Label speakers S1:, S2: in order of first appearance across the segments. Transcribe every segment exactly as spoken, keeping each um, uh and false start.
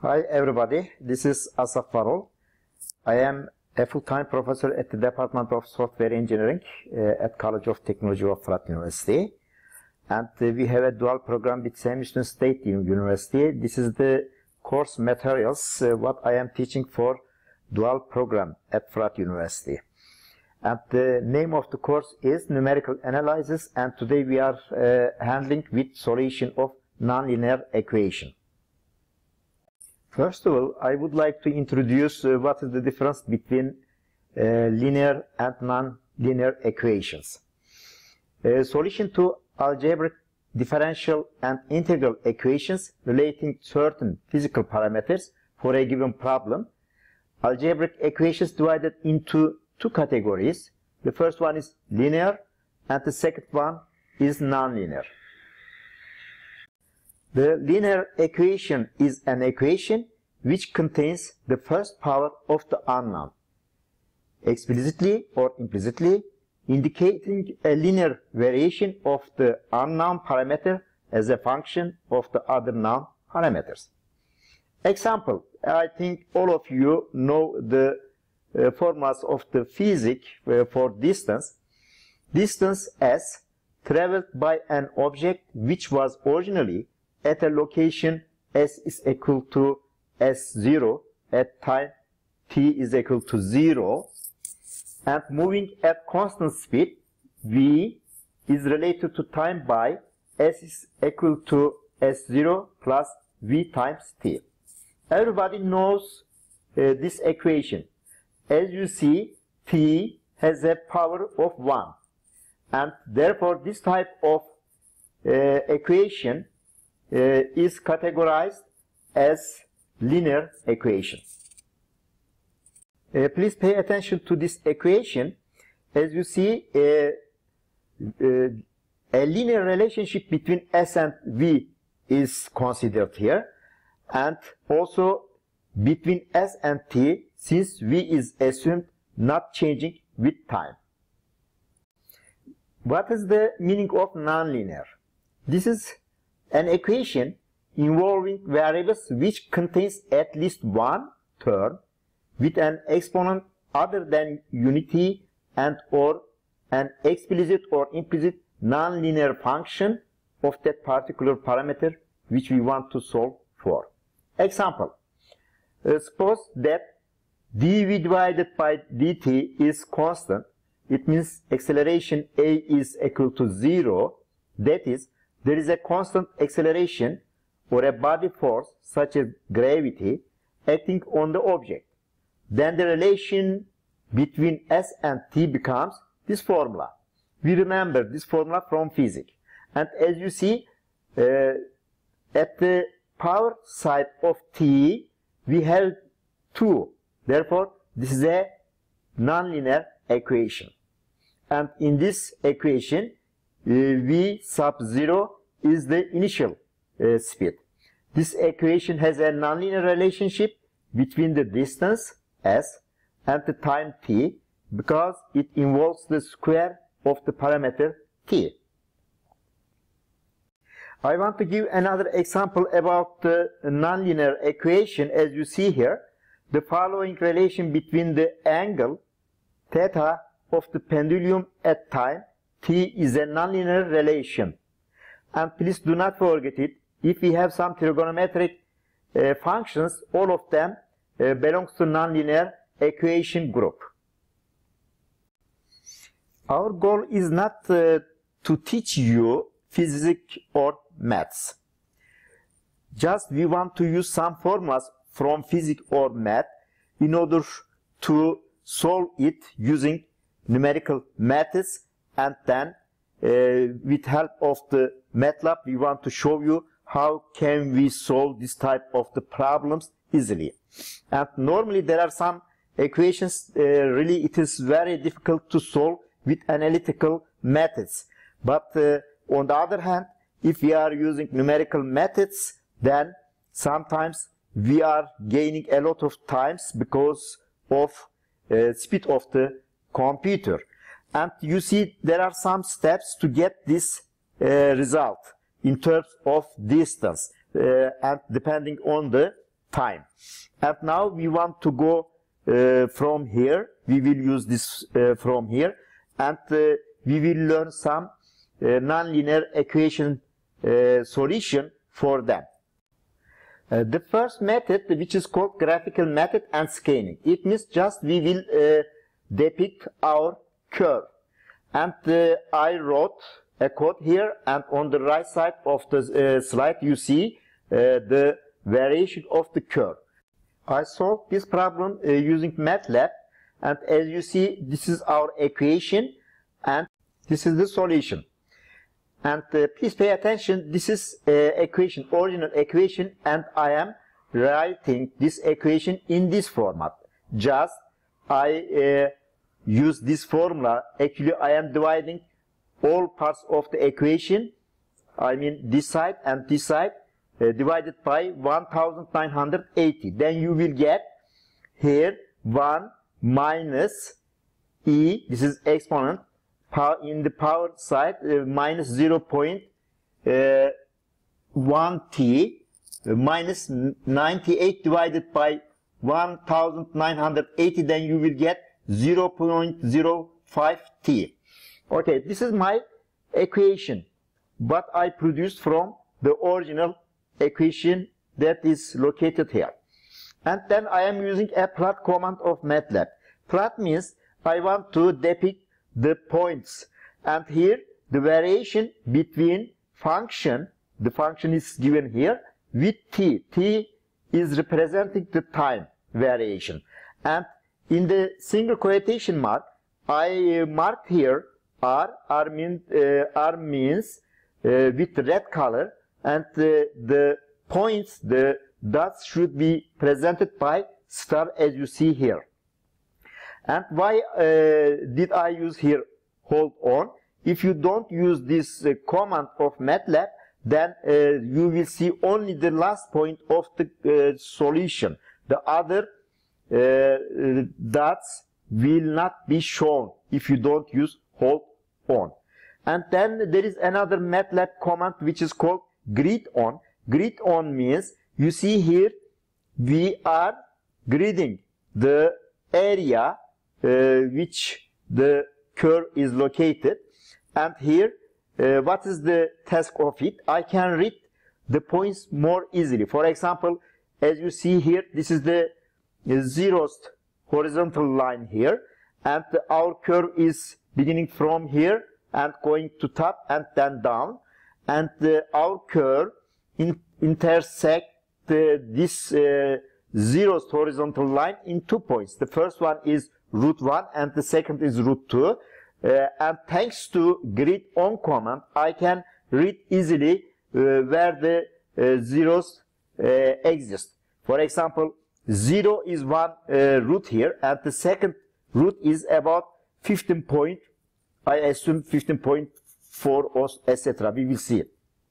S1: Hi everybody, this is Asaf Varol. I am a full-time professor at the Department of Software Engineering uh, at College of Technology of Fırat University. And uh, we have a dual program with Sam Houston State University. This is the course materials, uh, what I am teaching for dual program at Fırat University. And the name of the course is Numerical Analysis, and today we are uh, handling with solution of nonlinear equation. First of all, I would like to introduce uh, what is the difference between uh, linear and non-linear equations. A solution to algebraic differential and integral equations relating certain physical parameters for a given problem. Algebraic equations divided into two categories. The first one is linear and the second one is non-linear. The linear equation is an equation which contains the first power of the unknown, explicitly or implicitly indicating a linear variation of the unknown parameter as a function of the other known parameters. Example, I think all of you know the uh, formulas of the physics uh, for distance. Distance s traveled by an object which was originally at a location s is equal to s zero at time t is equal to zero, and moving at constant speed v is related to time by s is equal to s zero plus v times t. Everybody knows uh, this equation. As you see, t has a power of one, and therefore this type of uh, equation Uh, is categorized as linear equation. Uh, please pay attention to this equation. As you see, uh, uh, a linear relationship between s and v is considered here, and also between s and t, since v is assumed not changing with time. What is the meaning of nonlinear? This is an equation involving variables which contains at least one term with an exponent other than unity and or an explicit or implicit nonlinear function of that particular parameter which we want to solve for. Example, uh, suppose that dv divided by dt is constant. It means acceleration a is equal to zero. That is, there is a constant acceleration or a body force such as gravity acting on the object. Then the relation between s and t becomes this formula. We remember this formula from physics. And as you see, uh, at the power side of t, we have two. Therefore, this is a nonlinear equation. And in this equation, Uh, v sub zero is the initial uh, speed. This equation has a nonlinear relationship between the distance s and the time t because it involves the square of the parameter t. I want to give another example about the nonlinear equation. As you see here, the following relation between the angle theta of the pendulum at time t is a nonlinear relation. And please do not forget it. If we have some trigonometric uh, functions, all of them uh, belongs to nonlinear equation group. Our goal is not uh, to teach you physics or maths. Just we want to use some formulas from physics or math in order to solve it using numerical methods. And then uh, with help of the MATLAB, we want to show you how can we solve this type of the problems easily. And normally there are some equations, uh, really it is very difficult to solve with analytical methods. But uh, on the other hand, if we are using numerical methods, then sometimes we are gaining a lot of times because of uh, speed of the computer. And you see there are some steps to get this uh, result in terms of distance uh, and depending on the time. And now we want to go uh, from here. We will use this uh, from here, and uh, we will learn some uh, nonlinear equation uh, solution for them. Uh, the first method, which is called graphical method and scaling, it means just we will uh, depict our curve. And uh, I wrote a code here, and on the right side of the uh, slide you see uh, the variation of the curve. I solved this problem uh, using MATLAB, and as you see, this is our equation and this is the solution. And uh, please pay attention, this is uh, equation, original equation, and I am writing this equation in this format. Just I uh, use this formula. Actually, I am dividing all parts of the equation, I mean this side and this side, uh, divided by one thousand nine hundred eighty. Then you will get here one minus e, this is exponent, in the power side uh, minus zero point one t uh, minus ninety-eight divided by one thousand nine hundred eighty, then you will get zero point zero five t. Okay, this is my equation, but I produced from the original equation that is located here. And then I am using a plot command of MATLAB. Plot means I want to depict the points, and here the variation between function, the function is given here with t. T is representing the time variation, and in the single quotation mark I uh, marked here r. R, mean, uh, R means uh, with red color, and uh, the points, the dots should be presented by star as you see here. And why uh, did I use here hold on? If you don't use this uh, command of MATLAB, then uh, you will see only the last point of the uh, solution. The other uh, dots will not be shown if you don't use hold on. And then there is another MATLAB command which is called grid on. Grid on means, you see here, we are gridding the area Uh, which the curve is located, and here uh, what is the task of it? I can read the points more easily. For example, as you see here, this is the zeroth horizontal line here, and our curve is beginning from here and going to top and then down, and uh, our curve in, intersect uh, this uh, zeroth horizontal line in two points. The first one is root one and the second is root two, uh, and thanks to grid on command I can read easily uh, where the uh, zeros uh, exist. For example, zero is one uh, root here, and the second root is about fifteen point, I assume fifteen point four or et cetera. We will see it.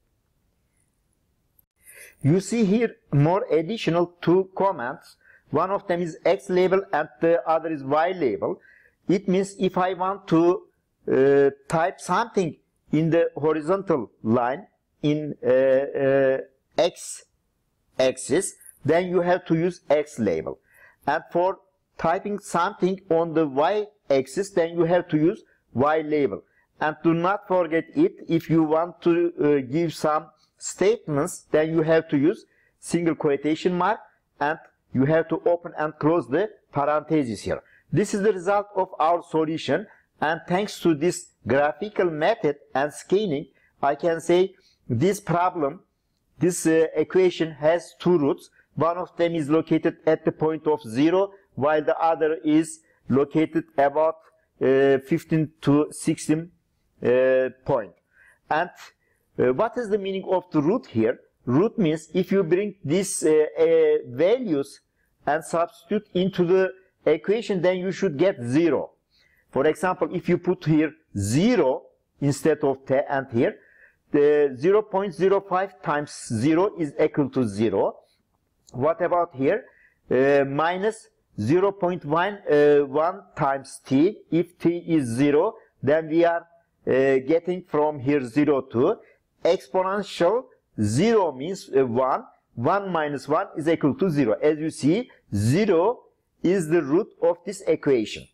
S1: You see here more additional two commands. One of them is X label and the other is Y label. It means if I want to uh, type something in the horizontal line in uh, uh, X axis, then you have to use X label. And for typing something on the Y axis, then you have to use Y label. And do not forget it, if you want to uh, give some statements, then you have to use single quotation mark, and you have to open and close the parentheses here. This is the result of our solution, and thanks to this graphical method and scaling, I can say this problem, this uh, equation has two roots. One of them is located at the point of zero, while the other is located about uh, fifteen to sixteen uh, point. And uh, what is the meaning of the root here? Root means if you bring these uh, uh, values and substitute into the equation, then you should get zero. For example, if you put here zero instead of t and here, the zero point zero five times zero is equal to zero. What about here? Uh, minus zero point one times t. If t is zero, then we are uh, getting from here zero to exponential. Zero means uh, one, one minus one is equal to zero. As you see, zero is the root of this equation.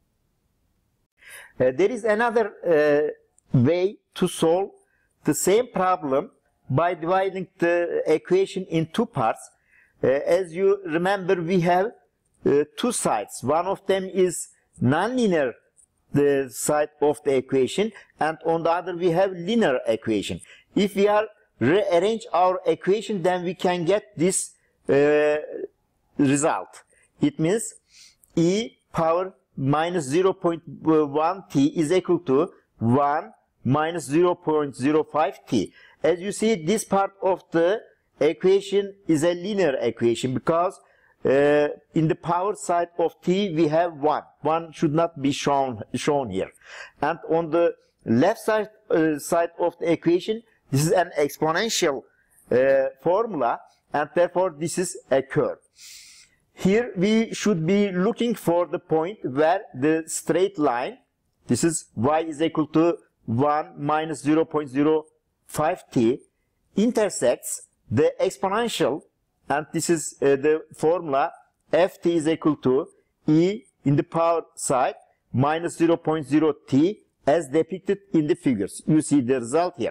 S1: Uh, there is another uh, way to solve the same problem by dividing the equation in two parts. Uh, as you remember, we have uh, two sides. One of them is nonlinear, the side of the equation, and on the other we have linear equation. If we are rearrange our equation, then we can get this uh, result. It means e power minus zero point one t is equal to one minus zero point zero five t. As you see, this part of the equation is a linear equation because uh, in the power side of t we have one. one should not be shown shown here. And on the left side uh, side of the equation, this is an exponential uh, formula, and therefore this is a curve. Here we should be looking for the point where the straight line, this is y is equal to one minus zero point zero five t, intersects the exponential, and this is uh, the formula ft is equal to e in the power side minus zero point zero t as depicted in the figures. You see the result here.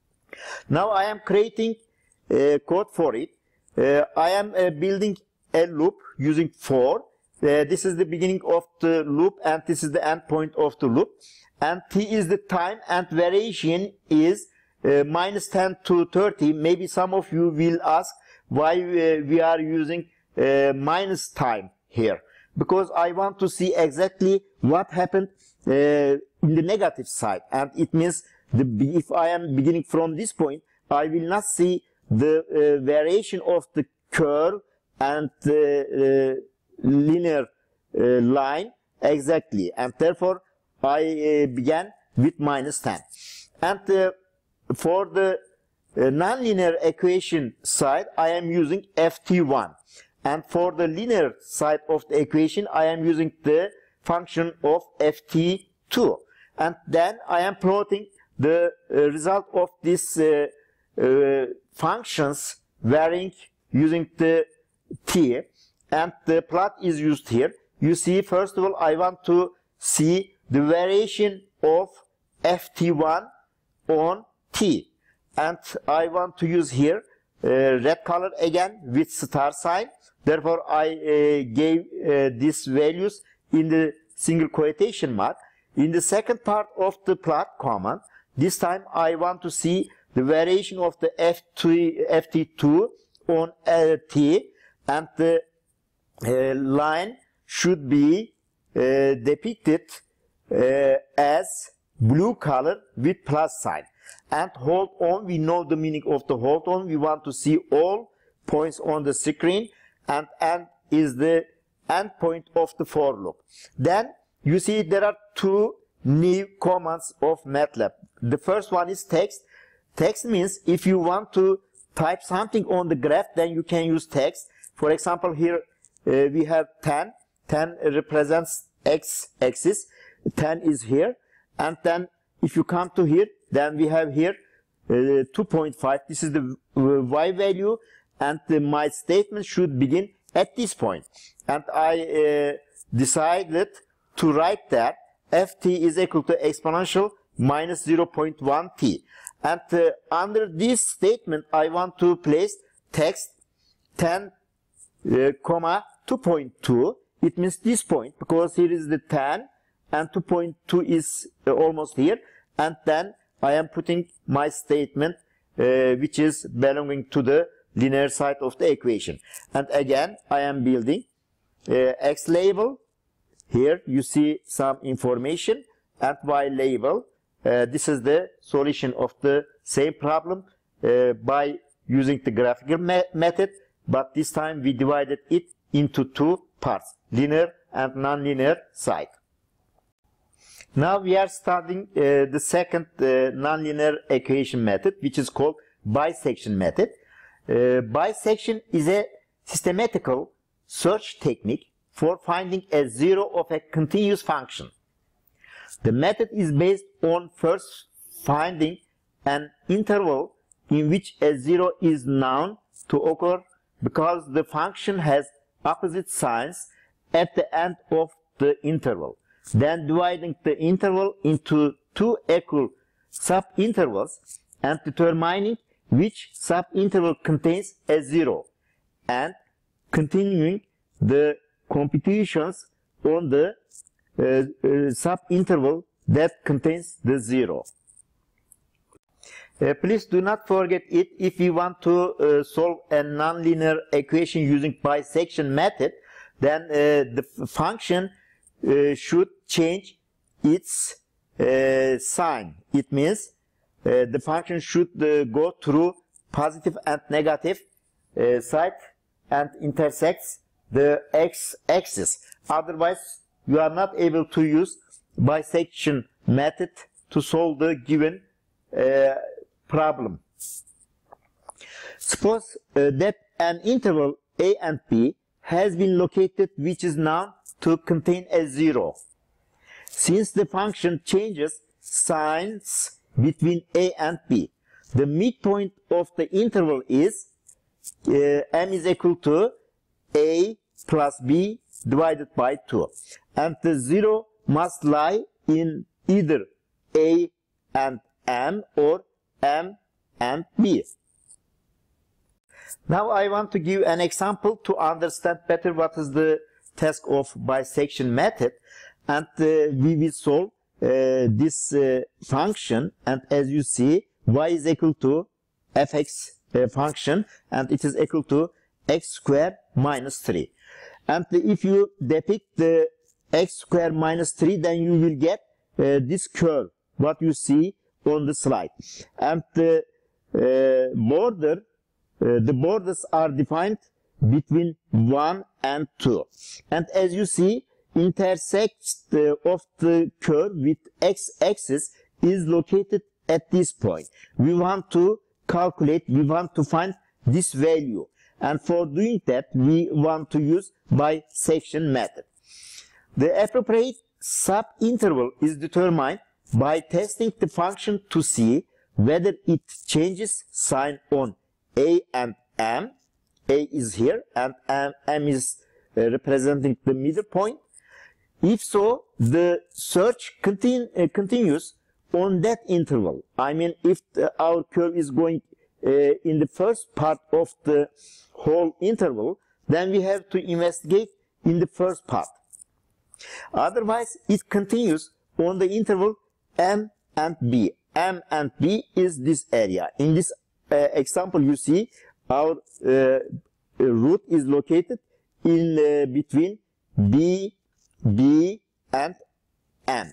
S1: Now I am creating a code for it. Uh, I am uh, building a loop using for. Uh, this is the beginning of the loop and this is the end point of the loop. And t is the time and variation is uh, minus ten to thirty. Maybe some of you will ask why uh, we are using uh, minus time here. Because I want to see exactly what happened uh, in the negative side. And it means the, if I am beginning from this point, I will not see the uh, variation of the curve and the uh, linear uh, line exactly, and therefore I uh, began with minus ten. And uh, for the uh, nonlinear equation side, I am using f t one, and for the linear side of the equation, I am using the function of f t two, and then I am plotting the uh, result of these uh, uh, functions varying using the t, and the plot is used here. You see, first of all, I want to see the variation of f t one on t, and I want to use here uh, red color again with star sign. Therefore, I uh, gave uh, these values in the single quotation mark. In the second part of the plot command, this time I want to see the variation of the f t two on uh, t, and the uh, line should be uh, depicted uh, as blue color with plus sign. And hold on, we know the meaning of the hold on. We want to see all points on the screen, and end is the end point of the for loop. Then you see there are two new commands of MATLAB. The first one is text. Text means if you want to type something on the graph, then you can use text. For example, here uh, we have ten. ten represents x-axis. ten is here. And then if you come to here, then we have here uh, two point five. This is the uh, y value, and uh, my statement should begin at this point. And I uh, decided to write that ft is equal to exponential minus zero point one t. And uh, under this statement, I want to place text ten, uh, comma two point two. It means this point, because here is the ten and two point two is uh, almost here. And then I am putting my statement, uh, which is belonging to the linear side of the equation. And again, I am building uh, x label. Here you see some information, and y label. Uh, this is the solution of the same problem uh, by using the graphical me method, but this time we divided it into two parts, linear and non-linear side. Now we are studying uh, the second uh, nonlinear equation method, which is called bisection method. Uh, bisection is a systematical search technique for finding a zero of a continuous function. The method is based on first finding an interval in which a zero is known to occur because the function has opposite signs at the end of the interval. Then dividing the interval into two equal subintervals and determining which subinterval contains a zero, and continuing the computations on the uh, uh, subinterval that contains the zero. Uh, please do not forget it. If you want to uh, solve a nonlinear equation using bisection method, then uh, the function uh, should change its uh, sign. It means uh, the function should uh, go through positive and negative uh, side and intersects the x-axis. Otherwise, you are not able to use bisection method to solve the given uh, problem. Suppose uh, that an interval a and b has been located which is known to contain a zero. Since the function changes signs between a and b, the midpoint of the interval is uh, m is equal to a plus b divided by two, and the zero must lie in either a and m or m and b. Now I want to give an example to understand better what is the task of bisection method, and uh, we will solve uh, this uh, function, and as you see, y is equal to fx uh, function, and it is equal to x squared minus three. And if you depict the x squared minus three, then you will get uh, this curve, what you see on the slide. And the uh, border, uh, the borders are defined between one and two. And as you see, intersect uh, of the curve with x-axis is located at this point. We want to calculate, we want to find this value. And for doing that, we want to use bisection method. The appropriate subinterval is determined by testing the function to see whether it changes sign on a and m. A is here and m, m is uh, representing the middle point. If so, the search continue, uh, continues on that interval. I mean, if the, our curve is going uh, in the first part of the whole interval, then we have to investigate in the first part. Otherwise, it continues on the interval m and b. M and b is this area. In this uh, example, you see our uh, root is located in uh, between b, b and m.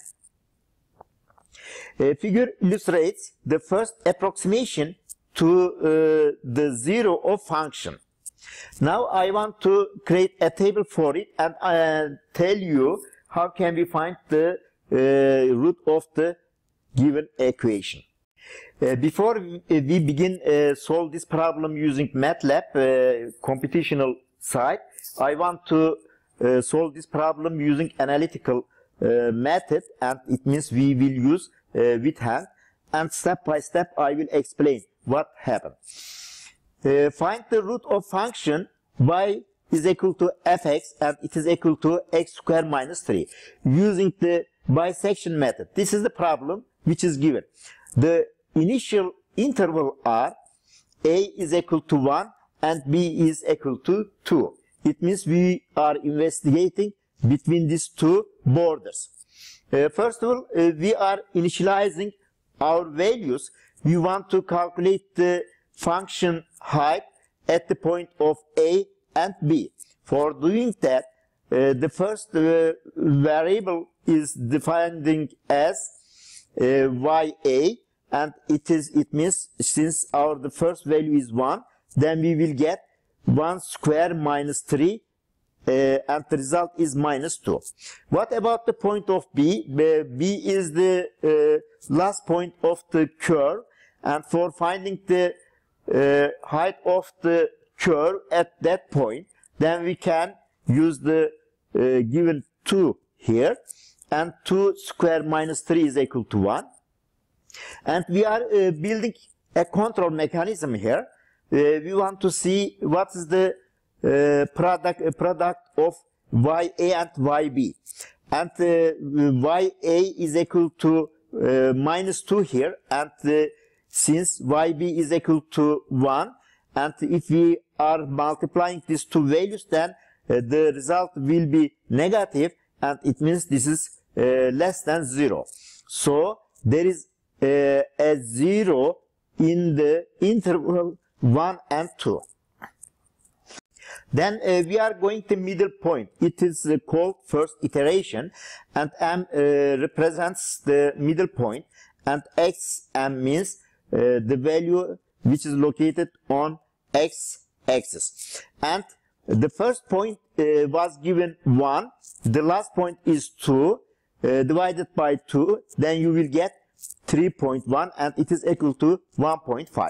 S1: A figure illustrates the first approximation to uh, the zero of function. Now I want to create a table for it and uh, tell you how can we find the uh, root of the given equation. Uh, before we, we begin uh, solve this problem using MATLAB uh, computational side, I want to uh, solve this problem using analytical uh, method, and it means we will use uh, with hand, and step by step I will explain what happened. Uh, find the root of function y is equal to fx and it is equal to x squared minus three using the bisection method. This is the problem which is given. The initial interval are a is equal to one and b is equal to two. It means we are investigating between these two borders. Uh, first of all, uh, we are initializing our values. We want to calculate the function height at the point of a and b. For doing that, uh, the first uh, variable is defining as uh, ya, and it is it means since our the first value is one, then we will get one squared minus three, uh, and the result is minus two. What about the point of b? B, b is the uh, last point of the curve, and for finding the uh, height of the curve at that point, then we can use the uh, given two here, and two squared minus three is equal to one. And we are uh, building a control mechanism here. we want to see what is the uh, product uh, product of y A and y B, and uh, y A is equal to uh, minus two here, and uh, since y B is equal to one, and if we are multiplying these two values, then uh, the result will be negative, and it means this is uh, less than zero. So there is uh, a zero in the interval one and two. Then uh, we are going to middle point. It is uh, called first iteration, and m uh, represents the middle point, and x m means uh, the value which is located on x axis. And the first point uh, was given one, the last point is two, uh, divided by two, then you will get three point one, and it is equal to one point five.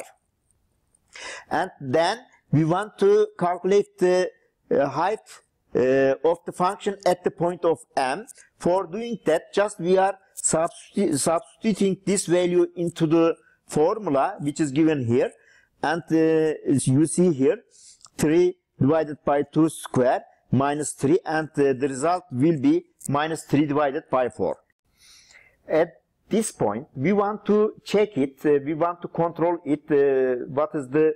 S1: And then we want to calculate the uh, height uh, of the function at the point of m. For doing that, just we are substitu substituting this value into the formula which is given here, and uh, as you see here, three divided by two square minus three, and uh, the result will be minus three divided by four. At this point, we want to check it, uh, we want to control it, uh, what is the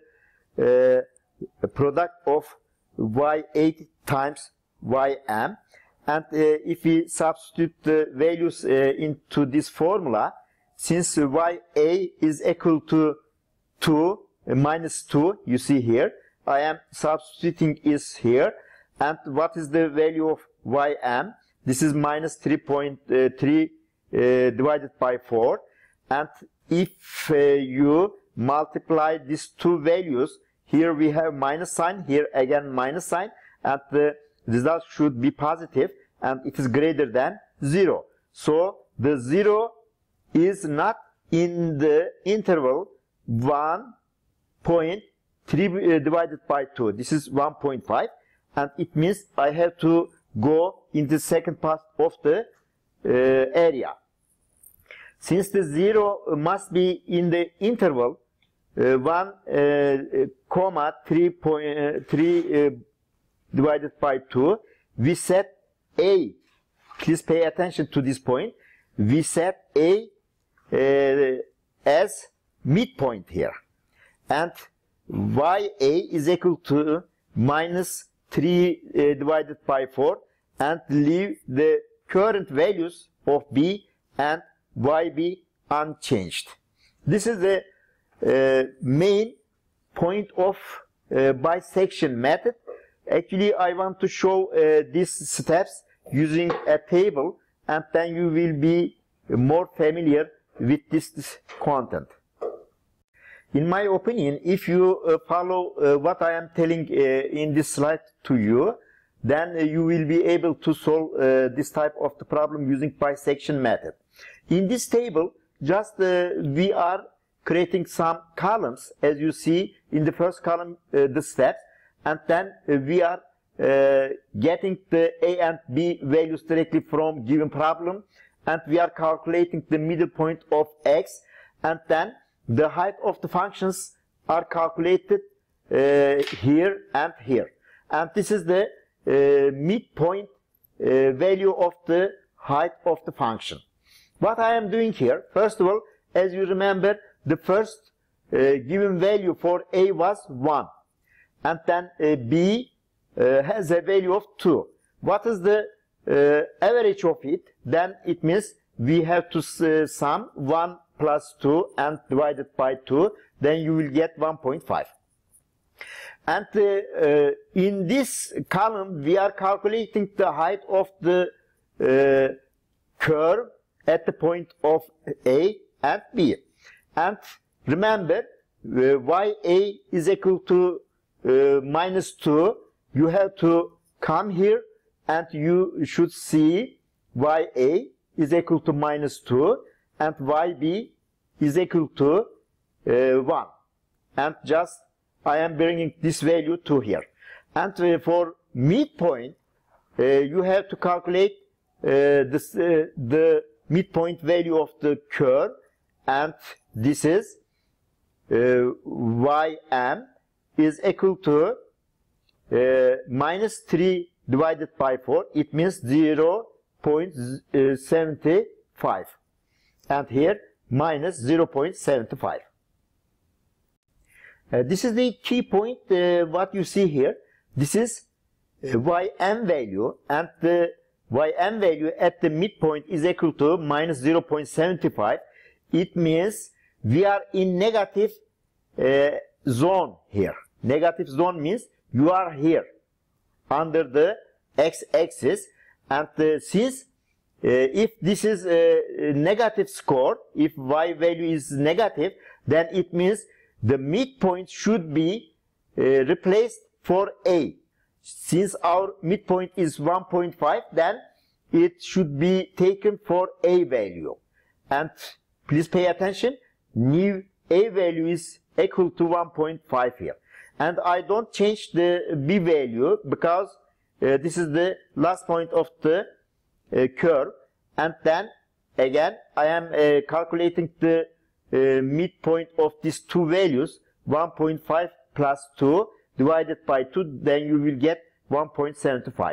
S1: uh, product of y eight times ym, and uh, if we substitute the values uh, into this formula, since y a is equal to two uh, minus two, you see here, I am substituting is here, and what is the value of ym? This is minus three point three uh, divided by four, and if uh, you multiply these two values, here we have minus sign, here again minus sign, and the result should be positive, and it is greater than zero. So the zero is not in the interval one point three uh, divided by two. This is one point five, and it means I have to go in the second part of the uh, area. Since the zero must be in the interval uh, one uh, comma three point three uh, divided by two, we set a. Please pay attention to this point. We set a uh, as midpoint here, and y a is equal to minus three uh, divided by four, and leave the current values of b and yb unchanged. This is the uh, main point of uh, bisection method. Actually, I want to show uh, these steps using a table, and then you will be more familiar with this, this content. In my opinion, if you uh, follow uh, what I am telling uh, in this slide to you, then uh, you will be able to solve uh, this type of the problem using bisection method. In this table, just uh, we are creating some columns, as you see in the first column, uh, the steps, and then uh, we are uh, getting the a and b values directly from given problem, and we are calculating the middle point of x, and then the height of the functions are calculated uh, here and here, and this is the uh, midpoint uh, value of the height of the function. What I am doing here, first of all, as you remember, the first uh, given value for a was one, and then uh, b uh, has a value of two. What is the uh, average of it? Then it means we have to uh, sum one plus two and divided by two, then you will get one point five. And uh, uh, in this column, we are calculating the height of the uh, curve at the point of A and B. And remember, uh, y A is equal to uh, minus two. You have to come here, and you should see y A is equal to minus two, and y B is equal to uh, one. And just I am bringing this value to here. And uh, for midpoint, uh, you have to calculate uh, this, uh, the midpoint value of the curve, and this is uh, ym, is equal to uh, minus three divided by four. It means zero point seven five. And here minus zero point seven five. Uh, this is the key point, uh, what you see here. This is uh, ym value, and the ym value at the midpoint is equal to minus zero point seven five. It means we are in negative uh, zone here. Negative zone means you are here under the x-axis, and uh, since uh, if this is a negative score, if y value is negative, then it means the midpoint should be uh, replaced for a. Since our midpoint is one point five, then it should be taken for a value. And please pay attention, new a value is equal to one point five here. And I don't change the b value because uh, this is the last point of the uh, curve. And then again I am uh, calculating the uh, midpoint of these two values, one point five plus two divided by two, then you will get one point seven five.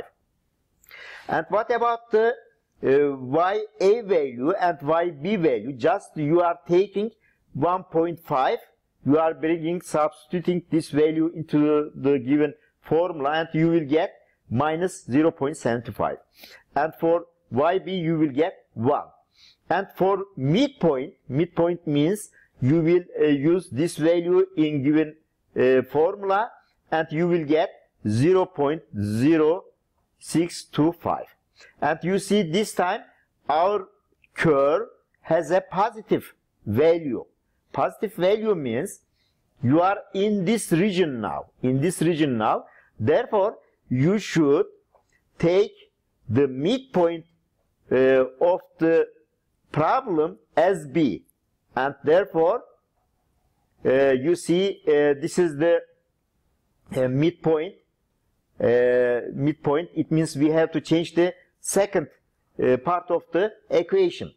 S1: And what about the uh, ya value and yb value? Just you are taking one point five, you are bringing, substituting this value into the given formula, and you will get minus zero point seven five. And for yb you will get one. And for midpoint, midpoint means you will uh, use this value in given uh, formula, and you will get zero point zero six two five. And you see this time our curve has a positive value. Positive value means you are in this region now, in this region now. Therefore, you should take the midpoint uh, of the problem as b, and therefore uh, you see uh, this is the uh, midpoint. Uh, midpoint, it means we have to change the second uh, part of the equation.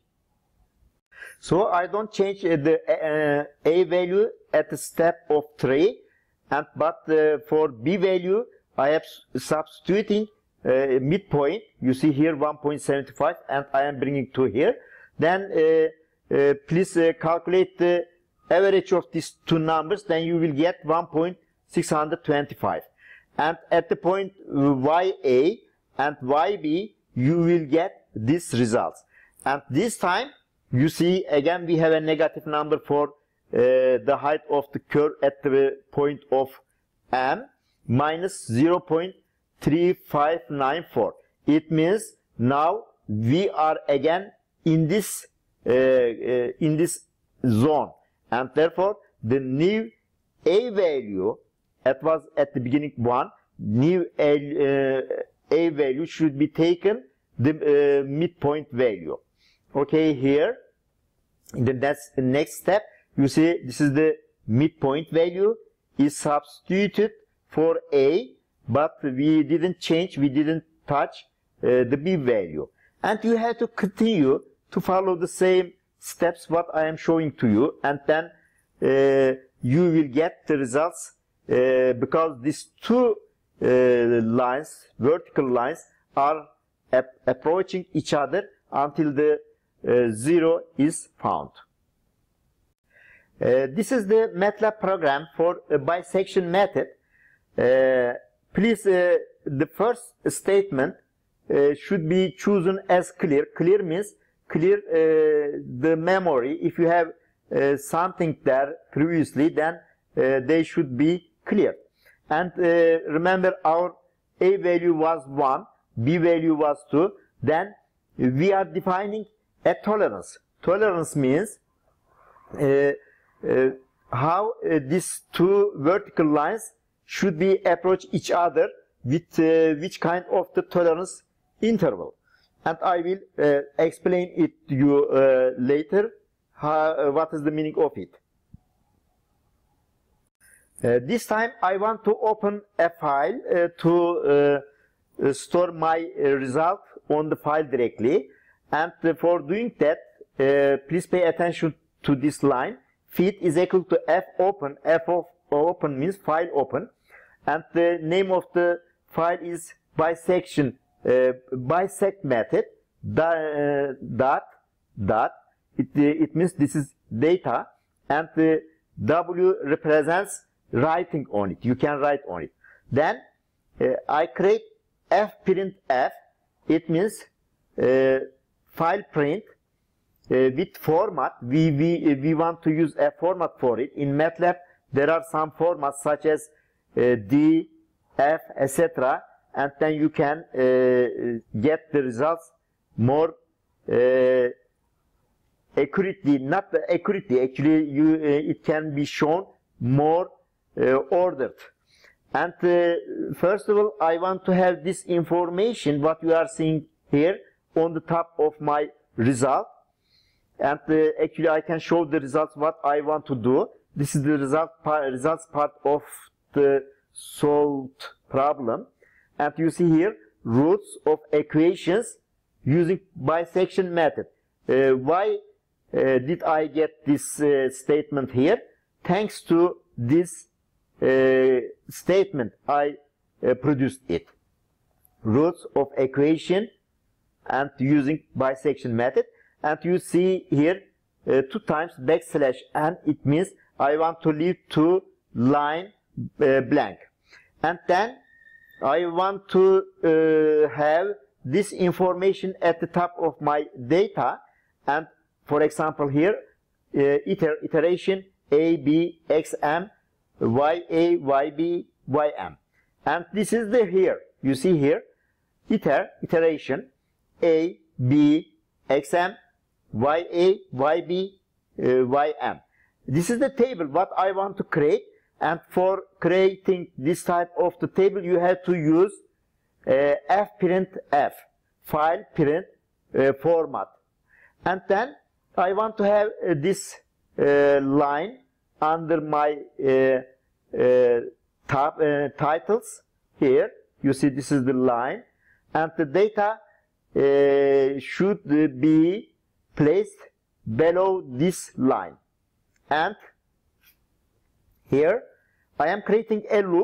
S1: So I don't change uh, the uh, a value at the step of three, and but uh, for b value I am substituting uh, midpoint. You see here one point seven five, and I am bringing two here. Then uh, uh, please uh, calculate the average of these two numbers, then you will get one point six two five. And at the point ya and yb, you will get these results. And this time, you see again we have a negative number for uh, the height of the curve at the point of m, minus zero point three five nine four. It means now we are again in this uh, uh, in this zone, and therefore the new a value, that was at the beginning one, new a, uh, a value should be taken the uh, midpoint value. Okay, here in the next, next step you see this is the midpoint value is substituted for a, but we didn't change, we didn't touch uh, the b value. And you have to continue to follow the same steps what I am showing to you, and then uh, you will get the results uh, because these two uh, lines, vertical lines, are ap approaching each other until the uh, zero is found. Uh, this is the MATLAB program for a bisection method. Uh, please, uh, the first statement uh, should be chosen as clear. Clear means clear uh, the memory. If you have uh, something there previously, then uh, they should be clear. And uh, remember, our a value was one, b value was two. Then we are defining a tolerance. Tolerance means uh, uh, how uh, these two vertical lines should be approach each other with uh, which kind of the tolerance interval. And I will uh, explain it to you uh, later, how, uh, what is the meaning of it. Uh, this time I want to open a file uh, to uh, store my uh, result on the file directly. And uh, for doing that, uh, please pay attention to this line. Feed is equal to f open, f of open means file open, and the name of the file is bisection uh, bisect method dot, uh, dot dot it, uh, it means this is data, and the W represents writing on it. You can write on it. Then uh, I create f print f. It means uh, file print uh, with format. We, we, we want to use a format for it. In MATLAB, there are some formats such as uh, D, F, et cetera. And then you can uh, get the results more uh, accurately. Not accurately, actually, you, uh, it can be shown more uh, ordered. And uh, first of all, I want to have this information, what you are seeing here, on the top of my result. And uh, actually, I can show the results, what I want to do. This is the result part, results part of the solved problem. And you see here, roots of equations using bisection method. Uh, why uh, did I get this uh, statement here? Thanks to this uh, statement, I uh, produced it. Roots of equation and using bisection method. And you see here uh, two times backslash n. It means I want to leave two line uh, blank. And then I want to uh, have this information at the top of my data. And for example here, uh, iter iteration a, b, x, m, y, a, y, b, y, m. And this is the here. You see here, iter, iteration, a, b, x, m, y, a, y, b, uh, y, m. This is the table what I want to create. And for creating this type of the table, you have to use uh, fprintf, file print uh, format. And then I want to have uh, this uh, line under my uh, uh, top, uh, titles here. You see this is the line. And the data uh, should be placed below this line. And here I am creating a loop,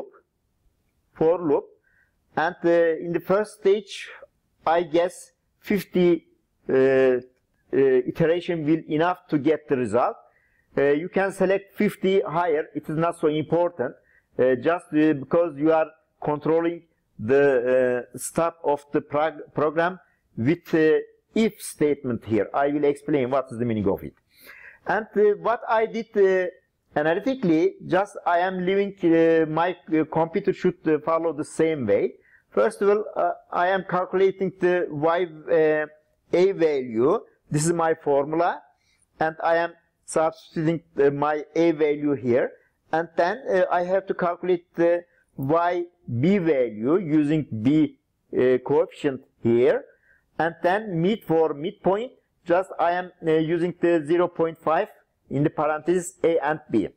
S1: for loop, and uh, in the first stage I guess fifty uh, uh, iteration will enough to get the result. Uh, you can select fifty higher, it is not so important, uh, just uh, because you are controlling the uh, start of the prog program with uh, if statement here. I will explain what is the meaning of it. And uh, what I did uh, analytically, just I am leaving uh, my uh, computer should uh, follow the same way. First of all, uh, I am calculating the y uh, a value. This is my formula, and I am substituting uh, my a value here. And then uh, I have to calculate the y b value using b uh, coefficient here. And then mid for midpoint, just I am uh, using the zero point five in the parentheses a and b.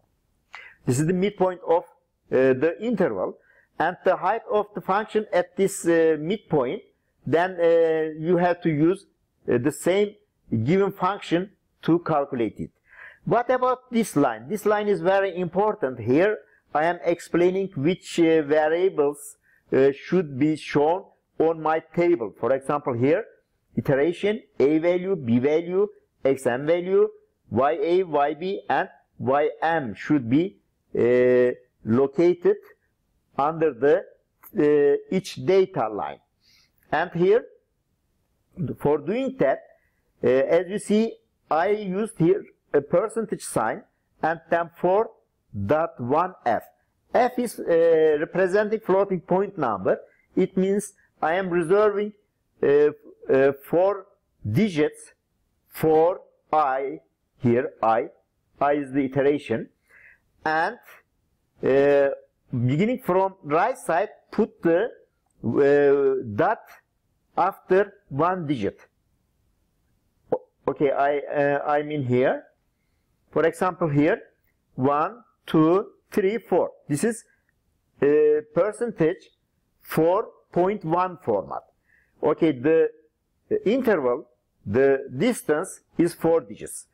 S1: This is the midpoint of uh, the interval, and the height of the function at this uh, midpoint. Then uh, you have to use uh, the same given function to calculate it. What about this line? This line is very important. Here I am explaining which uh, variables uh, should be shown on my table. For example, here iteration a value, b value, xm value, ya, yb, and ym should be uh, located under the uh, each data line. And here, for doing that, uh, as you see, I used here a percentage sign and then four dot one f. F is uh, representing floating point number. It means I am reserving uh, uh, four digits for I. Here I, I is the iteration, and uh, beginning from right side, put the uh, dot after one digit. Okay, I uh, I mean here. For example, here one, two, three, four. This is uh, percentage four point one format. Okay, the, the interval, the distance is four digits.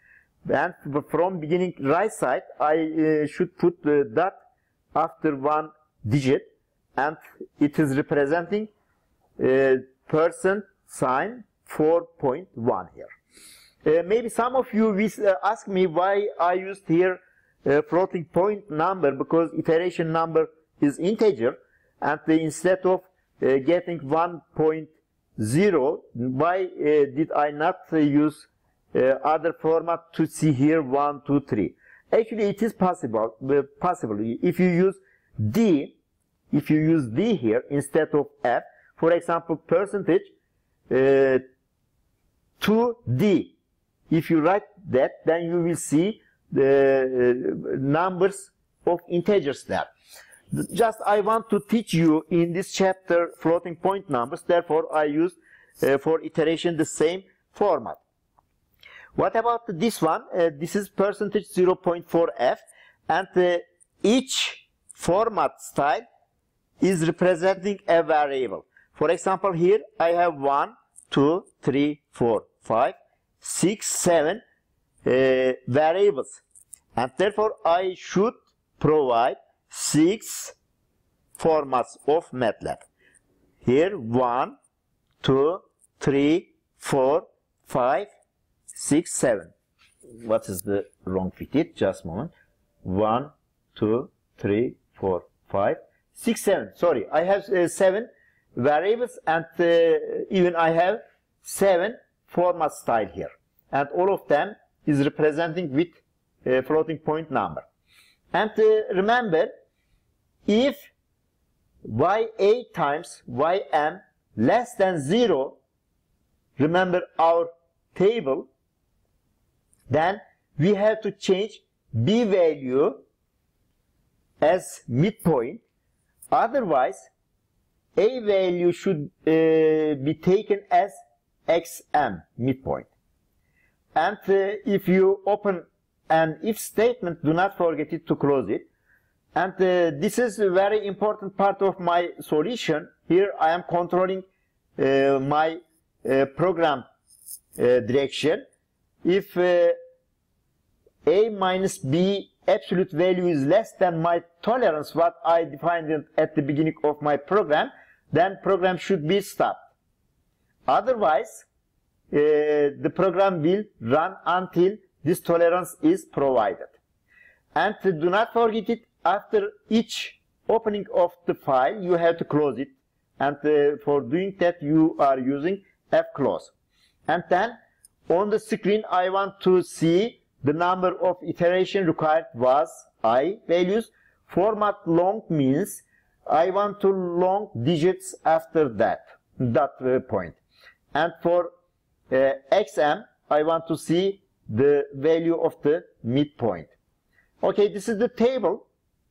S1: And from beginning right side, I uh, should put the dot after one digit, and it is representing uh, percent sign four point one here. Uh, maybe some of you will uh, ask me why I used here uh, floating point number, because iteration number is integer, and uh, instead of uh, getting one point zero, why uh, did I not uh, use uh, other format to see here one, two, three? Actually, it is possible. Uh, possible if you use D, if you use D here instead of F. For example, percentage uh, two D. If you write that, then you will see the uh, numbers of integers there. Just I want to teach you in this chapter floating point numbers, therefore I use uh, for iteration the same format. What about this one? Uh, this is percentage zero point four F, and uh, each format style is representing a variable. For example, here I have one, two, three, four, five, six, seven uh, variables, and therefore I should provide six formats of MATLAB. Here one, two, three, four, five, six, seven. What is the wrong with it? Just a moment. One, two, three, four, five, six, seven. Sorry, I have uh, seven variables, and uh, even I have seven format style here, and all of them is representing with a floating point number. And uh, remember, if ya times ym less than zero, remember our table, then we have to change b value as midpoint. Otherwise, a value should uh, be taken as xm, midpoint. And uh, if you open an if statement, do not forget it to close it. And uh, this is a very important part of my solution. Here I am controlling uh, my uh, program uh, direction. If uh, a minus b absolute value is less than my tolerance, what I defined at the beginning of my program, then program should be stopped. Otherwise, uh, the program will run until this tolerance is provided. And uh, do not forget it, after each opening of the file, you have to close it. And uh, for doing that, you are using fclose. And then on the screen, I want to see the number of iteration required was I values. Format long means I want to long digits after that, that uh, point. And for uh, xm, I want to see the value of the midpoint. Okay, this is the table.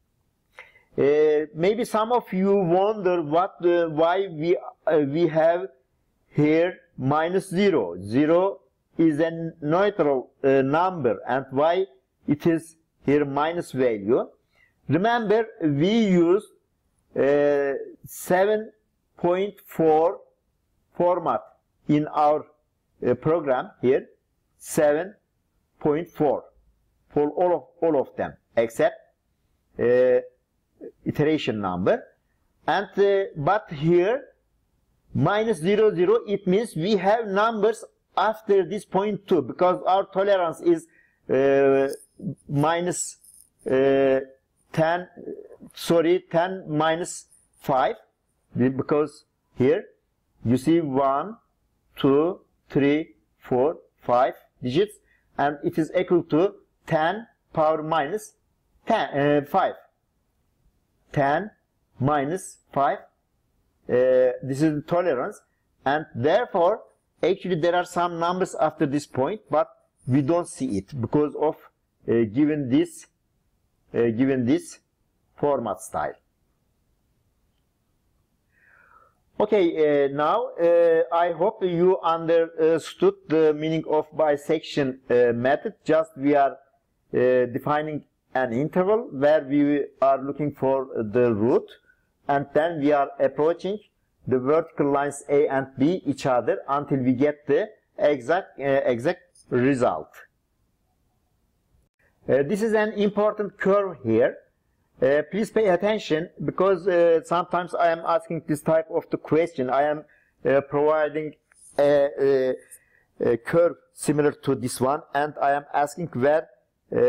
S1: Uh, maybe some of you wonder what uh, why we uh, we have here minus zero. Zero is a neutral uh, number, and why it is here minus value. Remember, we used uh, seven point four format in our uh, program here, seven point four for all of all of them except uh, iteration number. And uh, but here minus zero zero, it means we have numbers after this point two, because our tolerance is uh, minus uh, ten, sorry, ten minus five, because here you see one, two, three, four, five digits, and it is equal to ten power minus ten, uh, five. ten minus five, uh, this is the tolerance, and therefore actually there are some numbers after this point, but we don't see it because of uh, given this uh, given this format style. Okay, uh, now uh, I hope you understood the meaning of bisection uh, method. Just we are uh, defining an interval where we are looking for the root, and then we are approaching the vertical lines A and B each other until we get the exact uh, exact result. Uh, this is an important curve here. Uh, please pay attention, because uh, sometimes I am asking this type of the question. I am uh, providing a, a, a curve similar to this one, and I am asking where uh,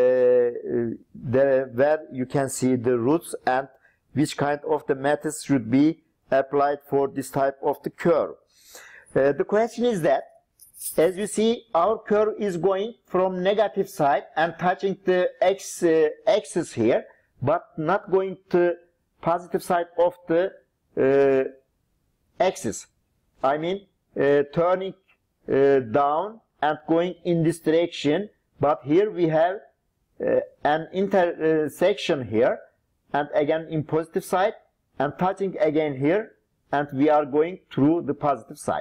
S1: the where you can see the roots and which kind of the methods should be applied for this type of the curve. Uh, the question is that, as you see, our curve is going from negative side and touching the x uh, axis here, but not going to positive side of the uh, axis. I mean, uh, turning uh, down and going in this direction, but here we have uh, an intersection here, and again in positive side, and touching again here, and we are going through the positive side.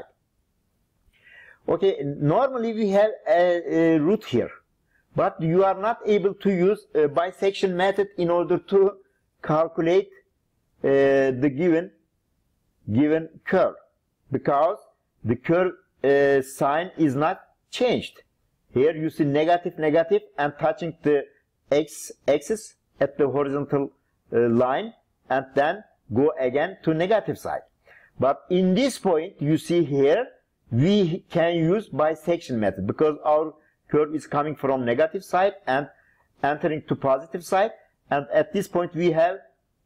S1: Okay, normally we have a, a root here, but you are not able to use a bisection method in order to calculate uh, the given given curve, because the curve uh, sign is not changed. Here you see negative, negative, and touching the x-axis at the horizontal uh, line, and then go again to negative side. But in this point, you see here, we can use bisection method, because our curve is coming from negative side and entering to positive side, and at this point we have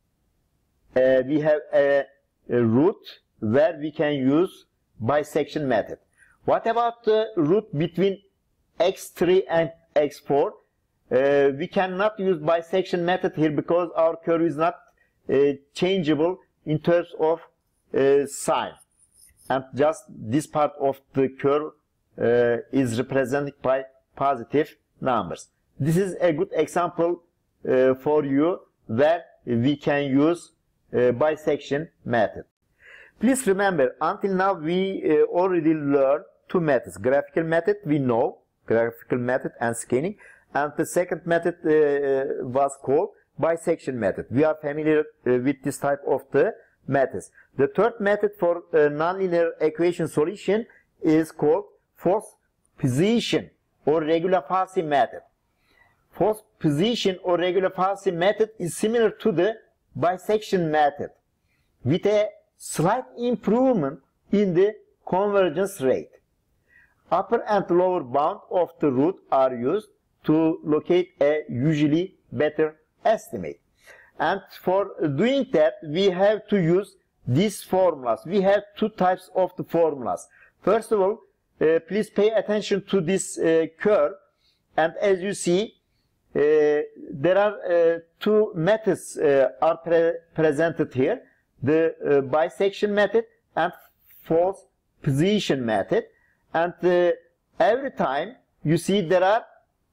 S1: uh, we have a, a root where we can use bisection method. What about the root between x three and x four? Uh, we cannot use bisection method here, because our curve is not uh, changeable in terms of uh, sign, and just this part of the curve uh, is represented by positive numbers. This is a good example uh, for you where we can use uh, bisection method. Please remember, until now we uh, already learned two methods. Graphical method, we know, graphical method and scanning, and the second method uh, was called bisection method. We are familiar uh, with this type of the methods. The third method for uh, nonlinear equation solution is called force position or regular falsi method. Force position or regular falsi method is similar to the bisection method, with a slight improvement in the convergence rate. Upper and lower bound of the root are used to locate a usually better estimate. And for doing that, we have to use these formulas. We have two types of the formulas. First of all, uh, please pay attention to this uh, curve, and as you see, uh, there are uh, two methods uh, are pre presented here: the uh, bisection method and force position method. And uh, every time you see there are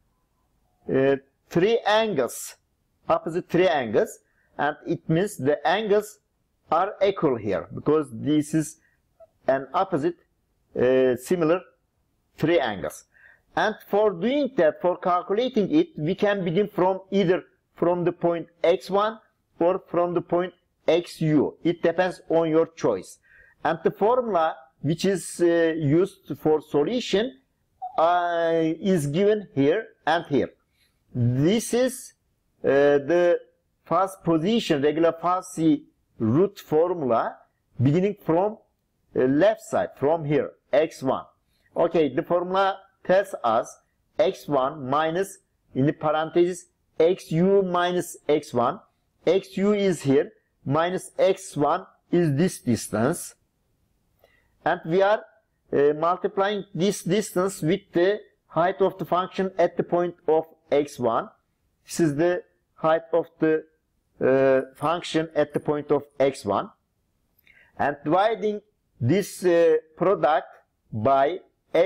S1: uh, three angles, opposite three angles, and it means the angles are equal here, because this is an opposite uh, similar three angles. And for doing that, for calculating it, we can begin from either from the point x one or from the point xu. It depends on your choice. And the formula which is uh, used for solution uh, is given here and here. This is uh, the first position, regular falsi root formula, beginning from uh, left side, from here, x one. Okay, the formula tells us x one minus, in the parentheses, xu minus x one. Xu is here, minus x one is this distance. And we are uh, multiplying this distance with the height of the function at the point of x one. This is the height of the uh, function at the point of x one. And dividing this uh, product by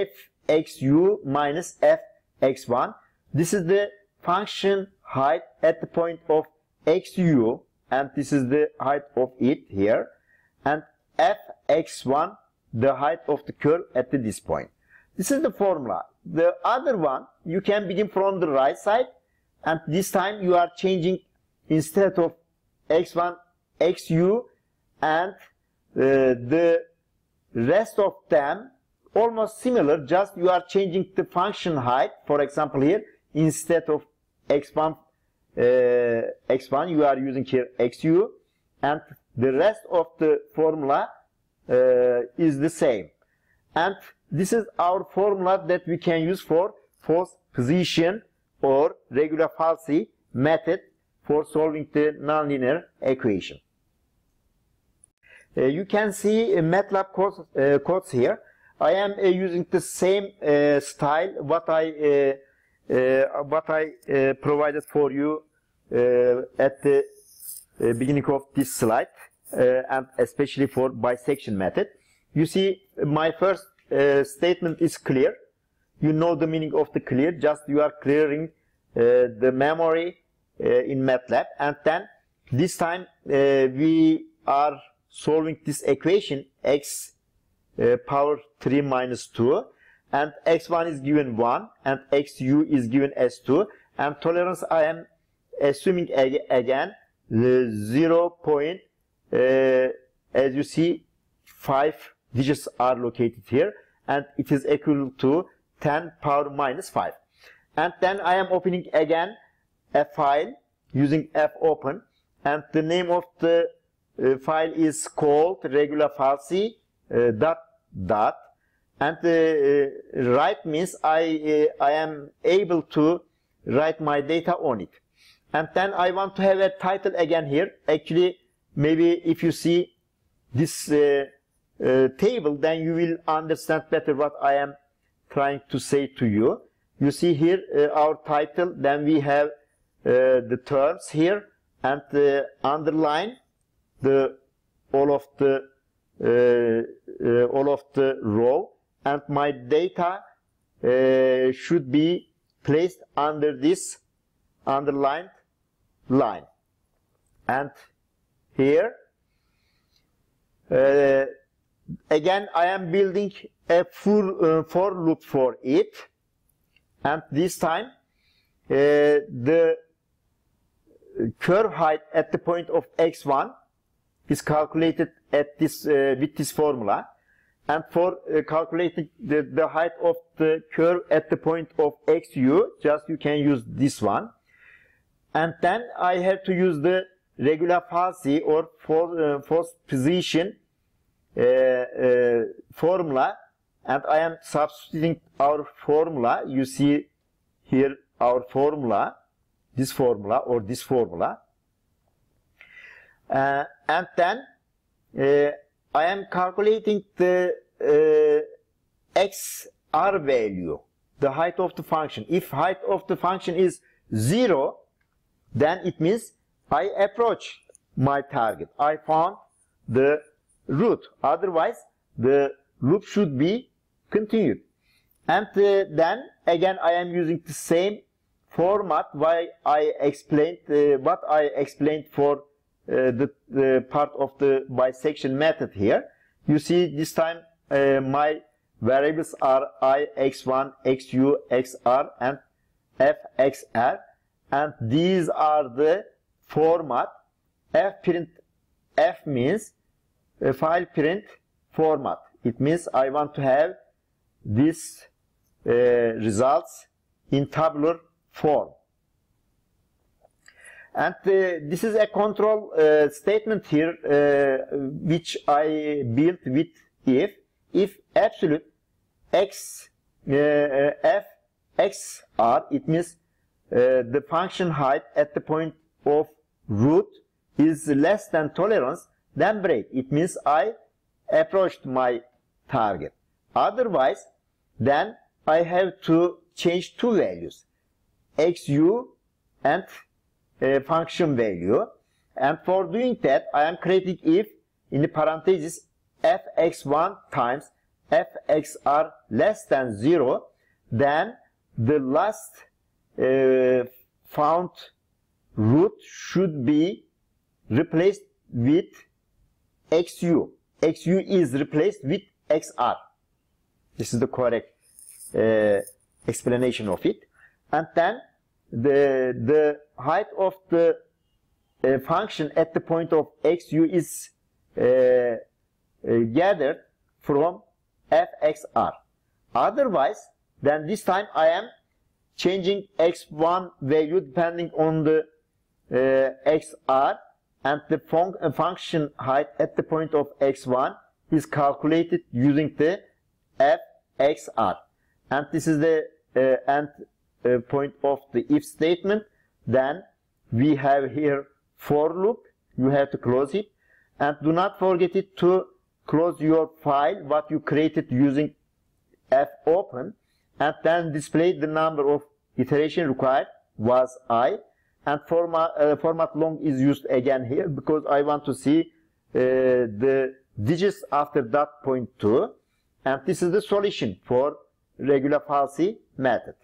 S1: fxu minus fx one. This is the function height at the point of xu, and this is the height of it here. And fx one, the height of the curve at this point. This is the formula. The other one, you can begin from the right side, and this time you are changing, instead of x one, xu, and uh, the rest of them almost similar, just you are changing the function height. For example here, instead of x one, uh, x one, you are using here xu, and the rest of the formula uh, is the same. And this is our formula that we can use for false position or regular falsi method for solving the nonlinear equation. Uh, you can see uh, MATLAB codes, uh, codes here. I am uh, using the same uh, style what I uh, uh, what I uh, provided for you uh, at the uh, beginning of this slide, uh, and especially for bisection method. You see, my first uh, statement is clear. You know the meaning of the clear. Just you are clearing uh, the memory uh, in MATLAB, and then this time uh, we are solving this equation x uh, power three minus two, and x one is given one and xu is given as two, and tolerance I am assuming ag again the zero point, uh, as you see five digits are located here, and it is equal to ten power minus five. And then I am opening again a file using fopen, and the name of the uh, file is called regular falsi uh, dot dot, and the uh, write means I uh, I am able to write my data on it. And then I want to have a title again here. Actually, maybe if you see this uh, uh, table, then you will understand better what I am trying to say to you. You see here uh, our title, then we have uh, the terms here, and uh, underline the all of the uh, uh, all of the row, and my data uh, should be placed under this underlined line. And here uh, again I am building a full uh, for loop for it, and this time uh, the curve height at the point of x one is calculated at this uh, with this formula, and for uh, calculating the, the height of the curve at the point of xu, just you can use this one. And then I have to use the regular falsi or for, uh, false position uh, uh, formula, and I am substituting our formula. You see here our formula, this formula or this formula, uh, and then uh, I am calculating the uh, xr value, the height of the function. If height of the function is zero, then it means I approach my target. I found the root. Otherwise, the loop should be continued. And uh, then again, I am using the same format why I explained uh, what I explained for uh, the, the part of the bisection method here. You see, this time uh, my variables are I, x one, xu, xr, and fxr. And these are the format. F print F means a file print format. It means I want to have this uh, results in tabular form. And uh, this is a control uh, statement here uh, which I built with if if absolute x uh, f xr, it means Uh, the function height at the point of root is less than tolerance, then break. It means I approached my target. Otherwise, then I have to change two values, xu and uh, function value. And for doing that, I am creating if in the parentheses f x one times f xr less than zero, then the last Uh, found root should be replaced with xu. Xu is replaced with xr. This is the correct uh, explanation of it. And then the the height of the uh, function at the point of xu is uh, uh, gathered from fxr. Otherwise, then this time I am changing x one value depending on the uh, xr, and the fun uh, function height at the point of x one is calculated using the fxr, and this is the uh, end uh, point of the if statement. Then we have here for loop, you have to close it, and do not forget it to close your file what you created using fopen, and then display the number of iteration required was I, and format, uh, format long is used again here because I want to see uh, the digits after that point too, and this is the solution for regular falsi method.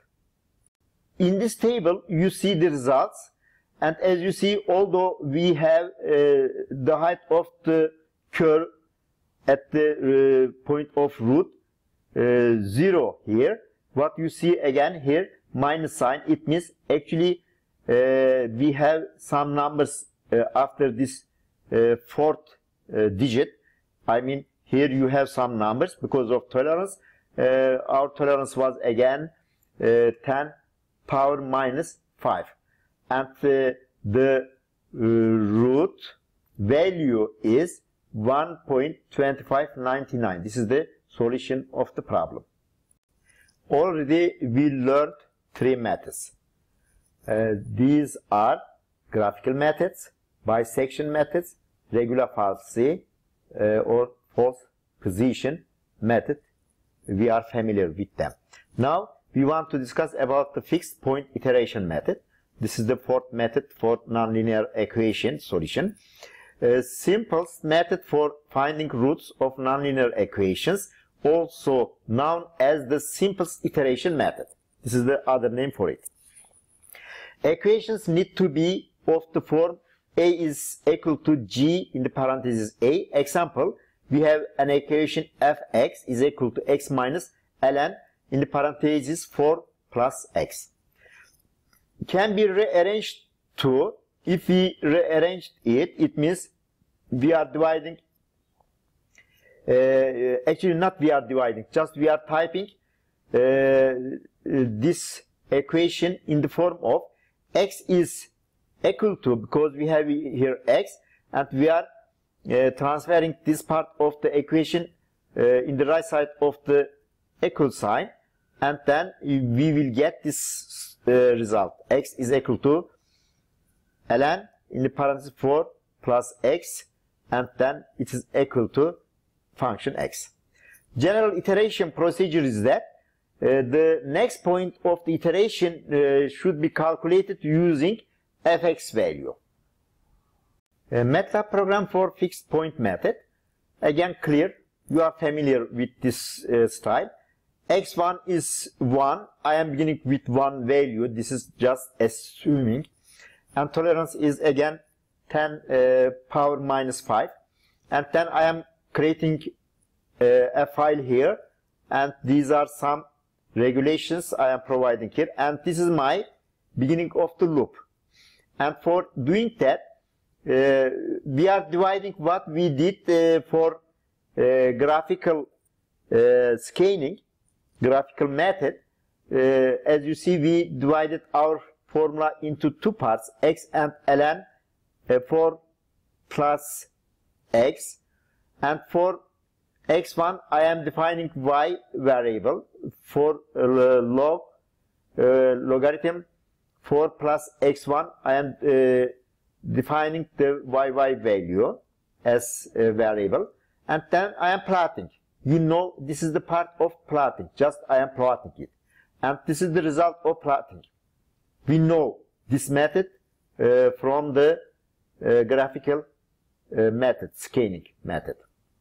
S1: In this table you see the results, and as you see, although we have uh, the height of the curve at the uh, point of root uh, zero here, what you see again here minus sign, it means actually uh, we have some numbers uh, after this uh, fourth uh, digit. I mean here you have some numbers because of tolerance. Uh, our tolerance was again uh, ten power minus five, and uh, the uh, root value is one point two five nine nine. This is the solution of the problem. Already we learned three methods. Uh, these are graphical methods, bisection methods, regular falsi uh, or false position method. We are familiar with them. Now we want to discuss about the fixed point iteration method. This is the fourth method for nonlinear equation solution. A simplest method for finding roots of nonlinear equations, also known as the simplest iteration method. This is the other name for it. Equations need to be of the form A is equal to G in the parentheses A. Example, we have an equation fx is equal to x minus ln in the parentheses four plus x. Can be rearranged to, if we rearranged it, it means we are dividing, uh, actually not we are dividing, just we are typing uh, this equation in the form of x is equal to, because we have here x, and we are uh, transferring this part of the equation uh, in the right side of the equal sign, and then we will get this uh, result. X is equal to ln in the parenthesis four plus x, and then it is equal to function x. General iteration procedure is that uh, the next point of the iteration uh, should be calculated using fx value. A MATLAB program for fixed point method. Again clear, you are familiar with this uh, style. x one is one, I am beginning with one value, this is just assuming, and tolerance is again ten uh, power minus five, and then I am creating uh, a file here, and these are some regulations I am providing here, and this is my beginning of the loop. And for doing that, uh, we are dividing what we did uh, for uh, graphical uh, scaling, graphical method. Uh, as you see, we divided our formula into two parts, x and ln uh, for plus x, and for x one I am defining y variable, for uh, log uh, logarithm four plus x one I am uh, defining the yy value as a variable, and then I am plotting. You know, this is the part of plotting, just I am plotting it, and this is the result of plotting. We know this method uh, from the uh, graphical uh, method, scaling method.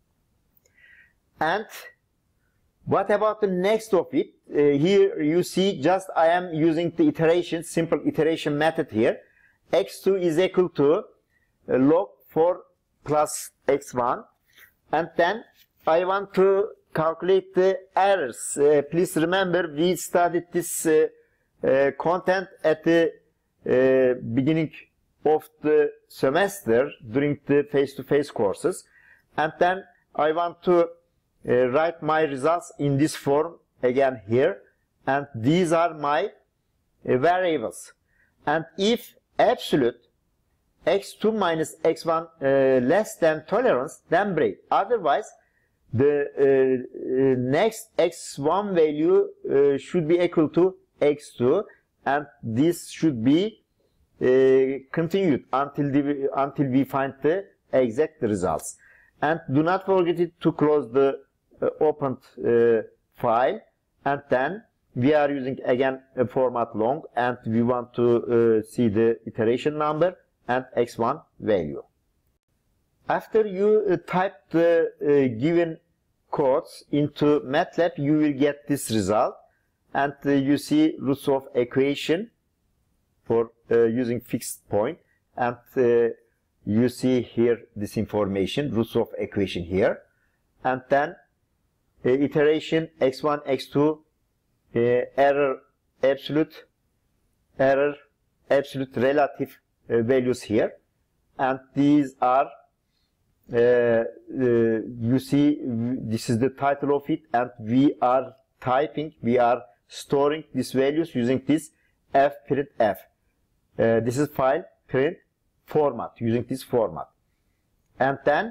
S1: And what about the next of it? Uh, here you see just I am using the iteration, simple iteration method here. x two is equal to uh, log four plus x one, and then I want to calculate the errors. Uh, please remember we studied this uh, uh, content at the uh, beginning of the semester during the face-to-face courses, and then I want to uh, write my results in this form again here, and these are my uh, variables. And if absolute x two minus x one uh, less than tolerance, then break. Otherwise, the uh, uh, next x one value uh, should be equal to x two, and this should be uh, continued until the, until we find the exact results. And do not forget it to close the uh, opened uh, file, and then we are using again a format long, and we want to uh, see the iteration number and x one value. After you uh, type the uh, given codes into MATLAB, you will get this result, and uh, you see roots of equation for uh, using fixed point, and uh, you see here this information, roots of equation here, and then uh, iteration x one, x two, uh, error, absolute, error, absolute, relative uh, values here, and these are uh, uh, you see this is the title of it, and we are typing, we are storing these values using this fprintf. Uh, this is file print format, using this format, and then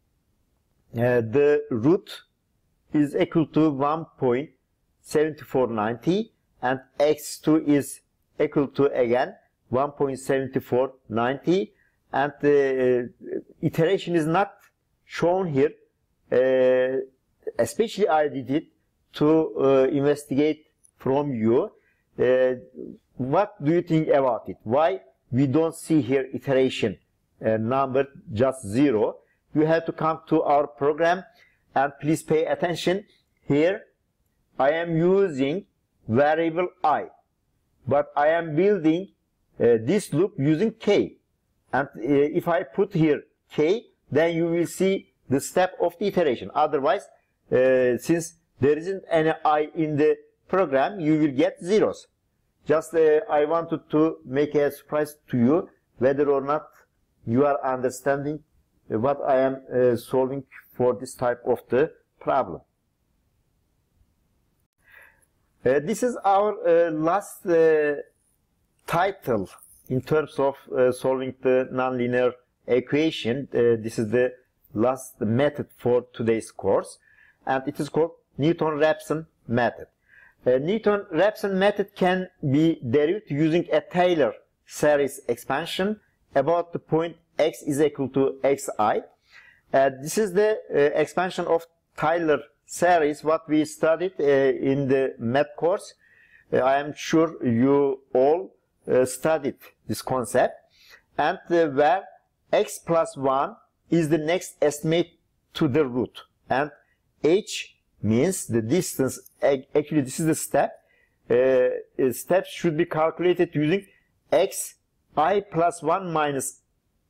S1: uh, the root is equal to one point seven four nine zero, and x two is equal to again one point seven four nine zero, and the uh, iteration is not shown here, uh, especially I did it to uh, investigate from you. Uh, what do you think about it? Why we don't see here iteration uh, number, just zero? You have to come to our program, and please pay attention. Here I am using variable I, but I am building uh, this loop using k, and uh, if I put here k, then you will see the step of the iteration. Otherwise, uh, since there isn't any I in the program, you will get zeros. Just uh, I wanted to make a surprise to you, whether or not you are understanding what I am uh, solving for this type of the problem. Uh, this is our uh, last uh, title in terms of uh, solving the nonlinear equation. Uh, this is the last method for today's course, and it is called Newton-Raphson method. Uh, Newton-Raphson method can be derived using a Taylor series expansion about the point x is equal to xi. Uh, this is the uh, expansion of Taylor series, what we studied uh, in the math course. Uh, I am sure you all uh, studied this concept, and uh, where x plus one is the next estimate to the root, and h means the distance. Actually, this is the step. Uh, steps should be calculated using xi plus one minus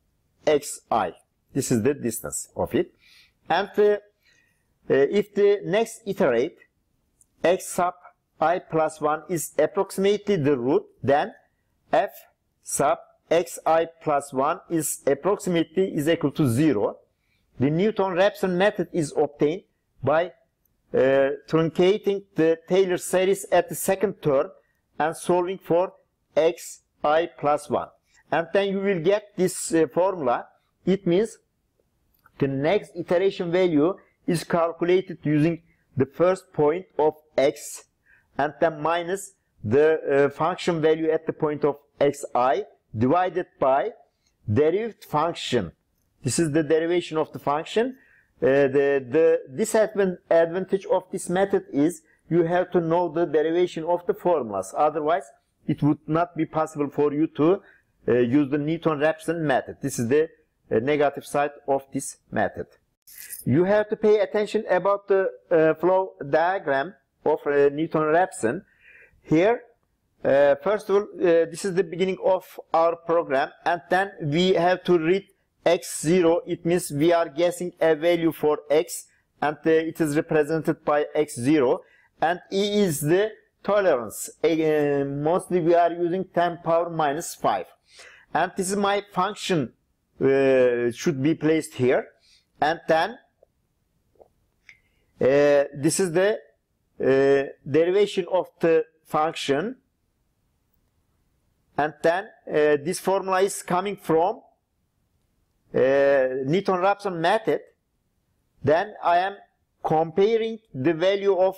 S1: xi. This is the distance of it. And uh, uh, if the next iterate x sub I plus one is approximately the root, then f sub xi plus one is approximately is equal to zero. The Newton-Raphson method is obtained by Uh, truncating the Taylor series at the second term and solving for xi plus one, and then you will get this uh, formula. It means the next iteration value is calculated using the first point of x, and then minus the uh, function value at the point of xi divided by derived function. This is the derivation of the function. Uh, the, the disadvantage of this method is you have to know the derivation of the formulas. Otherwise, it would not be possible for you to uh, use the Newton-Raphson method. This is the uh, negative side of this method. You have to pay attention about the uh, flow diagram of uh, Newton-Raphson. Here, uh, first of all, uh, this is the beginning of our program, and then we have to read x zero. It means we are guessing a value for x, and uh, it is represented by x zero, and E is the tolerance. Uh, mostly we are using ten power minus five, and this is my function uh, should be placed here, and then uh, this is the uh, derivation of the function, and then uh, this formula is coming from uh, Newton-Raphson method. Then I am comparing the value of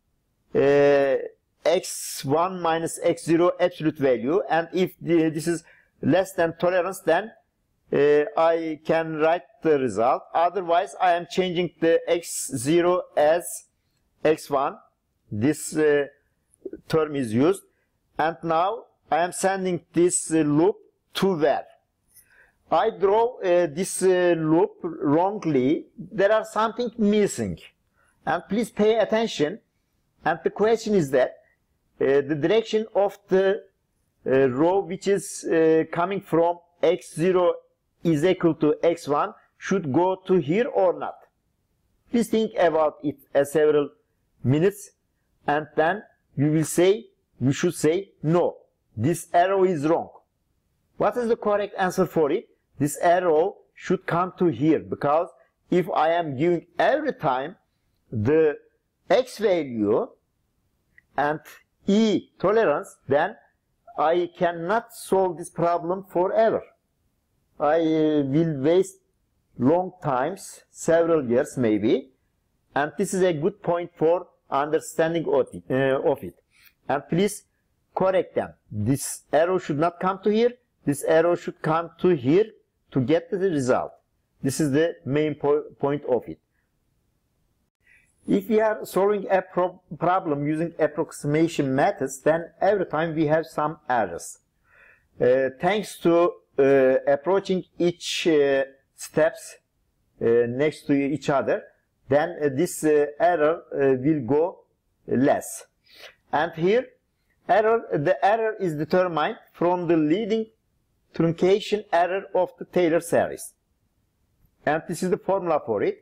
S1: uh, x one minus x zero absolute value, and if the, this is less than tolerance, then uh, I can write the result. Otherwise, I am changing the x zero as x one. This uh, term is used, and now I am sending this uh, loop to where? I draw uh, this uh, loop wrongly. There are something missing, and please pay attention. And the question is that uh, the direction of the uh, row which is uh, coming from x zero is equal to x one should go to here or not. Please think about it as several minutes, and then you will say, you should say, no, this arrow is wrong. What is the correct answer for it? This arrow should come to here, because if I am giving every time the x value and E tolerance, then I cannot solve this problem forever. I uh, will waste long times, several years maybe, and this is a good point for understanding of it. Uh, of it. And please correct them. This arrow should not come to here. This arrow should come to here to get the result. This is the main po point of it. If we are solving a pro problem using approximation methods, then every time we have some errors. Uh, thanks to uh, approaching each uh, steps uh, next to each other, then uh, this uh, error uh, will go less. And here, error, the error is determined from the leading truncation error of the Taylor series. And this is the formula for it.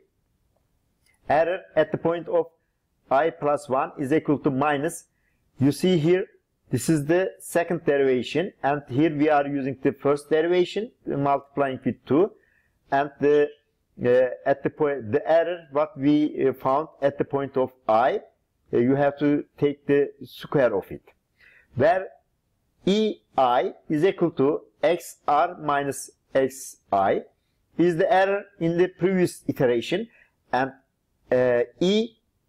S1: Error at the point of I plus one is equal to minus. You see here, this is the second derivation, and here we are using the first derivation, multiplying with two, and the uh, at the point, the error what we uh, found at the point of I, uh, you have to take the square of it, where E I is equal to X R minus X I is the error in the previous iteration, and uh, E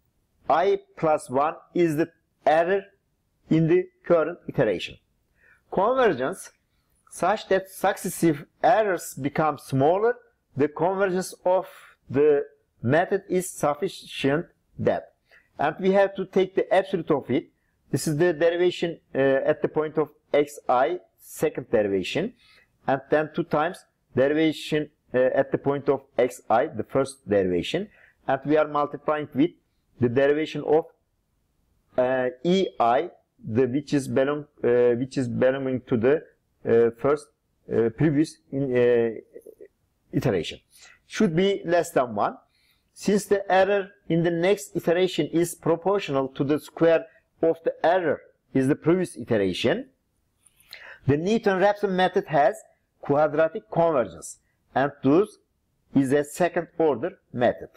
S1: I plus one is the error in the current iteration. Convergence such that successive errors become smaller, the convergence of the method is sufficient that. And we have to take the absolute of it. This is the derivation uh, at the point of xi, second derivation, and then two times derivation uh, at the point of xi, the first derivation, and we are multiplying with the derivation of uh, ei, the which is belong uh, which is belonging to the uh, first uh, previous in, uh, iteration, should be less than one. Since the error in the next iteration is proportional to the square of the error is the previous iteration, the Newton-Raphson method has quadratic convergence, and thus is a second order method.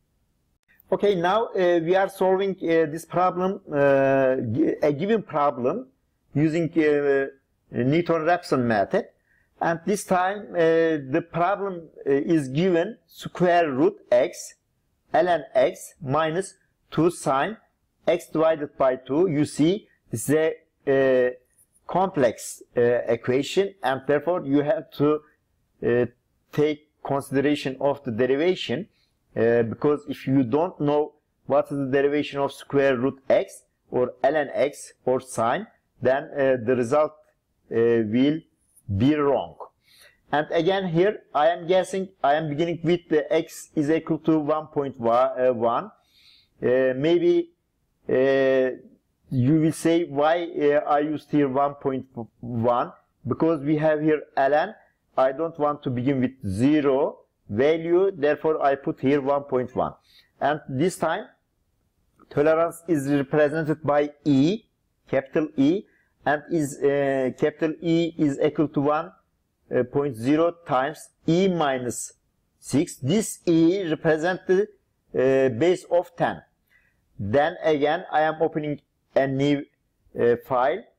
S1: Okay, now uh, we are solving uh, this problem, uh, a given problem, using uh, Newton-Raphson method, and this time uh, the problem uh, is given square root x ln x minus two sine x divided by two. You see, this is a uh, complex uh, equation, and therefore you have to uh, take consideration of the derivation. Uh, because if you don't know what is the derivation of square root x or ln x or sine, then uh, the result uh, will be wrong. And again here I am guessing, I am beginning with the x is equal to one point one. Uh, maybe uh, you will say, why uh, I used here one point one? Because we have here ln. I don't want to begin with zero value, therefore I put here one point one. And this time tolerance is represented by E, capital E, and is uh, capital E is equal to one point zero times E minus six. This E represents the uh, base of ten. Then again I am opening a new uh, file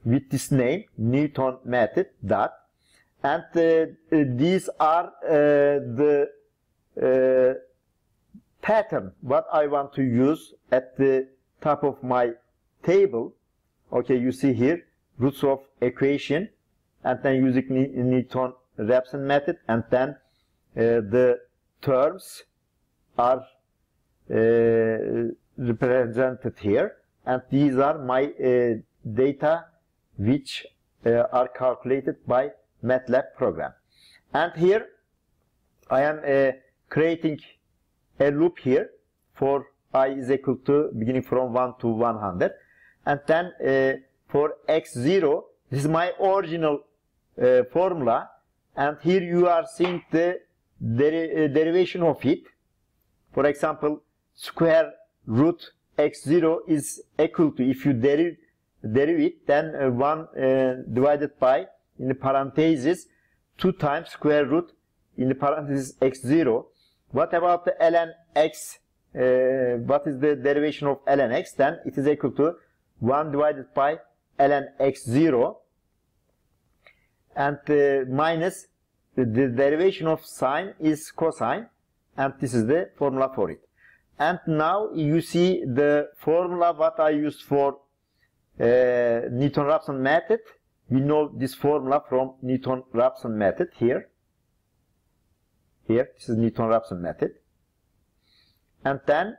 S1: with this name, Newton method dot, and uh, these are uh, the uh, pattern what I want to use at the top of my table. Okay, you see here roots of equation, and then using Newton-Raphson method, and then uh, the terms are uh, represented here, and these are my uh, data which uh, are calculated by MATLAB program. And here I am uh, creating a loop here for I is equal to beginning from one to one hundred, and then uh, for x zero, this is my original uh, formula, and here you are seeing the deri uh, derivation of it. For example, square root x zero is equal to, if you derive, derive it, then uh, one uh, divided by, in the parentheses, two times square root in the parentheses x zero. What about the ln x? Uh, what is the derivation of ln x? Then it is equal to one divided by ln x zero, and uh, minus the, the derivation of sine is cosine, and this is the formula for it. And now you see the formula what I used for uh, Newton-Raphson method. We know this formula from Newton-Raphson method here. Here, this is Newton-Raphson method. And then,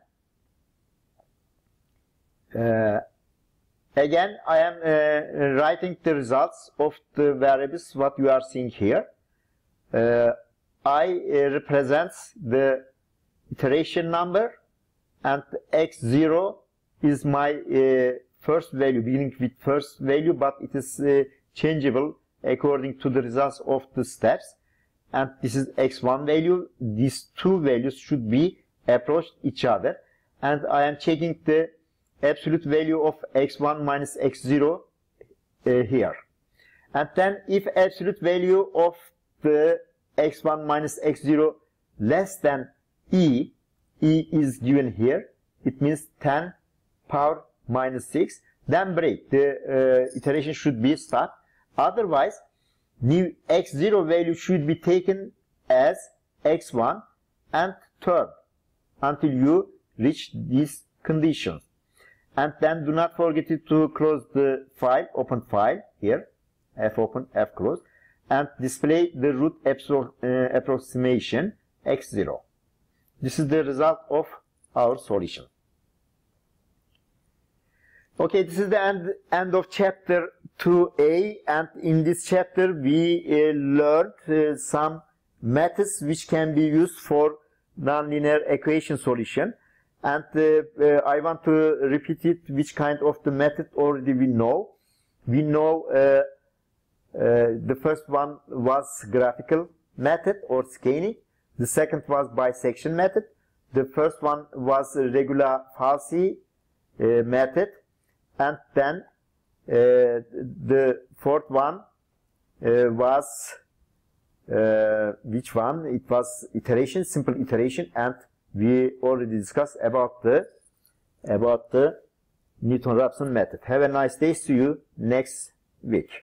S1: uh, again, I am uh, writing the results of the variables what you are seeing here. Uh, I uh, represents the iteration number, and x zero is my uh, first value, beginning with first value, but it is uh, changeable according to the results of the steps. And this is x one value. These two values should be approached each other, and I am checking the absolute value of x one minus x zero uh, here. And then if absolute value of the x one minus x zero less than e, e is given here, it means ten power minus six, then break. The uh, iteration should be stopped. Otherwise, new x zero value should be taken as x one and turn until you reach these conditions. And then do not forget to close the file, open file here, f open, f close, and display the root appro uh, approximation x zero. This is the result of our solution. Okay, this is the end, end of chapter two A, and in this chapter we uh, learned uh, some methods which can be used for nonlinear equation solution. And uh, uh, I want to repeat it, which kind of the method already we know. We know uh, uh, the first one was graphical method or scaling. The second was bisection method. The first one was regular falsi uh, method. And then uh, the fourth one uh, was, uh, which one? It was iteration, simple iteration, and we already discussed about the about the Newton-Raphson method. Have a nice day. See you next week.